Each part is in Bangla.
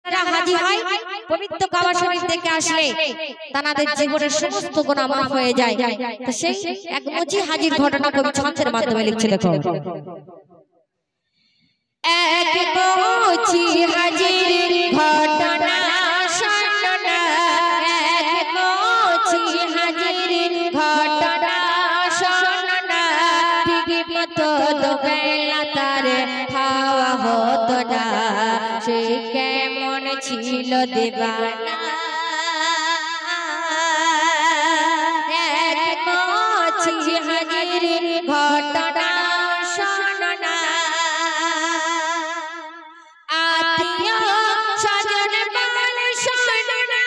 হাজির হয় পবিত্র কাবা শরীফ থেকে আসলে তাদের জীবনের সমস্ত গুনাহ মাফ হয়ে যায়। তো সেই এক মুচি হাজির ঘটনা কবি ছন্দের মাধ্যমে লিখছে, দেখো। এক মুচি হাজির ঘটনা শোনা, এক মুচি হাজির ঘটনা শোনা, ঠিক মতো দুবেলা তার খাওয়া হতো না, সে কেমন ছিল দিবানা। এক মুচি হাজির ঘটনা শোনা, আত্মীয় স্বজন বল শোনা,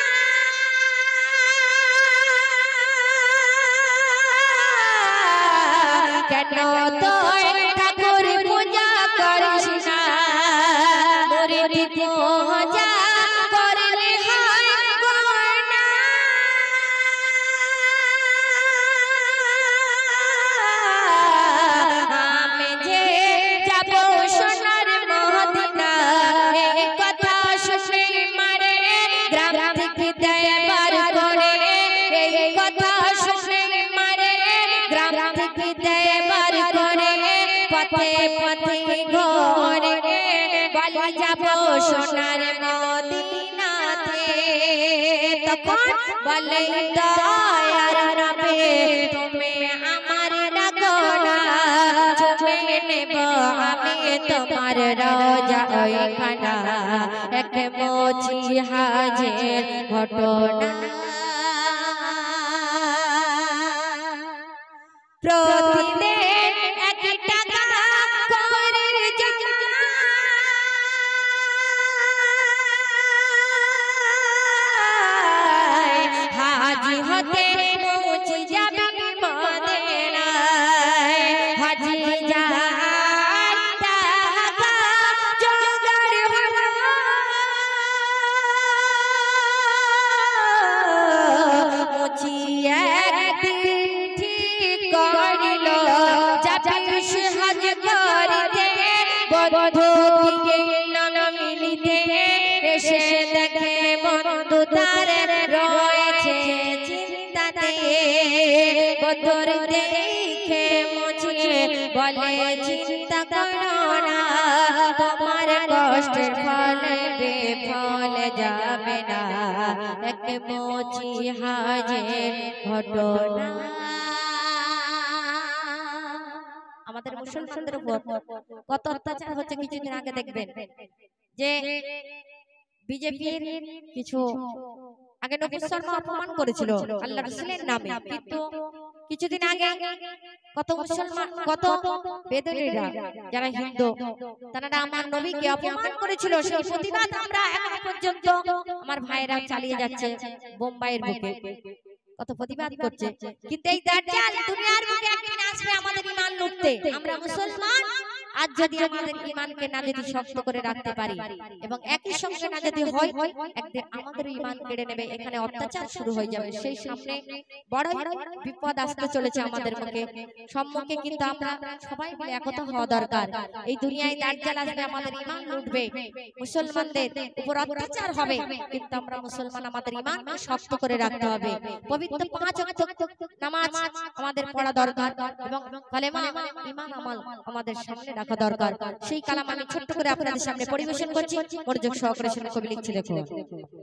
কেন তোর ঠাকুর পূজা করিস না, মুরিদ পূজা করলে হয় গোনা। আমি যে যাব সোনার মদিনা, এই কথা শুনে মারে গ্রাম থেকে দেবার করে, এই কথা শুনে মারে গ্রাম থেকে দেবার করে, পথে পথে ঘরে বলে যাব সোনার মদিনাতে। তখন বলে দয়ার নবী তুমি আমার ডাকো না, চুমে নেব আমি তোমার রওজা ওইখানা। এক মুচি হাজির ঘটনা, প্রতিদিন 1 টাকা করে জমা, হাজি হতে পৌঁছে যাবে মদিনায়। হাজি যার টাকা জোগাড় হলো, মুচি একদিন ঠিক করিল যাবে সে হজ করিতে, বন্ধুকে নাম মিলিতে, এসে দেখে বন্ধু তার রয়েছে চিন্তাতে। বন্ধুর দেখে মুচি বলে চিন্তা করো না, তোমার কষ্টের ফল বিফল যাবে না। এক মুচি হাজির ঘটনা। আমাদের মুসলমানদের উপর কত অত্যাচার হচ্ছে কিছুদিন আগে দেখবেন যে বিজেপির কিছু আগে নবী সাল্লাল্লাহু অপমান করেছিল আল্লাহ রাসূলের নামে, কিন্তু কিছুদিন আগে কত মুসলমান কত বেদুইনরা যারা হিন্দু তারা আমার নবীকে অপমান করেছিল, সেই প্রতিবাদ আমরা এখন পর্যন্ত আমার ভাইরা চালিয়ে যাচ্ছে বোম্বাইয়ের বুকে, কত প্রতিবাদ করছে। কিন্তু এই দাজ্জাল দুনিয়ার বুকে একদিন আসবে আমাদের ঈমান লুটতে। আমরা মুসলমান আজ যদি আমাদের ঈমানকে না যদি শক্ত করে রাখতে পারি এবং একই সঙ্গে না যদি হয়, একদিন আমাদের ঈমান কেড়ে নেবে, এখানে অত্যাচার শুরু হয়ে যাবে। সেই সামনে বড় বিপদ আসতে চলেছে আমাদের মুখে সম্মুখে, কিন্তু আমরা সবাই মিলে একতা হওয়া দরকার। এই দুনিয়ায় দাজ্জাল আসবে, আমাদের ঈমান লুটবে, মুসলমানদের উপর অত্যাচার হবে, কিন্তু আমরা মুসলমান আমাদের ঈমান শক্ত করে রাখতে হবে। পবিত্র 5 ওয়াক্ত নামাজ আমাদের পড়া দরকার এবং কালেমা ঈমান আমল আমাদের সামনে রাখা দরকার। সেই কালাম আমি ছোট্ট করে আপনাদের সামনে পরিবেশন করছি, মনোযোগ সহকারে শুনে কবি লিখছে, দেখো।